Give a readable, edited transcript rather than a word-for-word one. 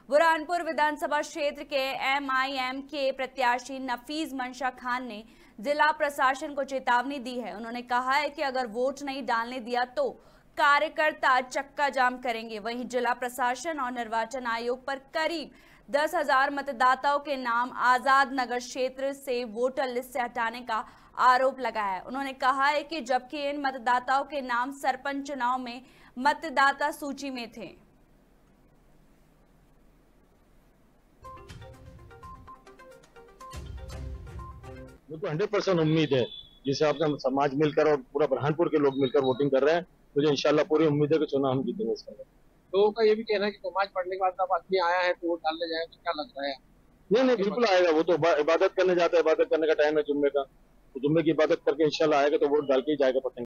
बुरहानपुर विधानसभा क्षेत्र के एमआईएम के प्रत्याशी नफीज मंशा खान ने जिला प्रशासन को चेतावनी दी है। उन्होंने कहा है कि अगर वोट नहीं डालने दिया तो कार्यकर्ता चक्का जाम करेंगे। वहीं जिला प्रशासन और निर्वाचन आयोग पर करीब 10,000 मतदाताओं के नाम आजाद नगर क्षेत्र से वोटर लिस्ट से हटाने का आरोप लगाया है। उन्होंने कहा है कि जबकि इन मतदाताओं के नाम सरपंच चुनाव में मतदाता सूची में थे। मुझको 100% उम्मीद है, जिसे आपका समाज मिलकर और पूरा बुरहानपुर के लोग मिलकर वोटिंग कर रहे हैं। मुझे इंशाल्लाह पूरी उम्मीद है कि चुनाव हम जीतेंगे इसका। लोगों का ये भी कहना है कि नमाज पढ़ने के बाद अब आदमी आया है तो वोट डालने जाएगा, क्या लग रहा है? नहीं, बिल्कुल आएगा। वो तो इबादत करने जाता है, इबादत करने का टाइम है जुम्मे का, तो जुम्मे की इबादत करके इंशाल्लाह आएगा तो वोट डाल के ही जाएगा।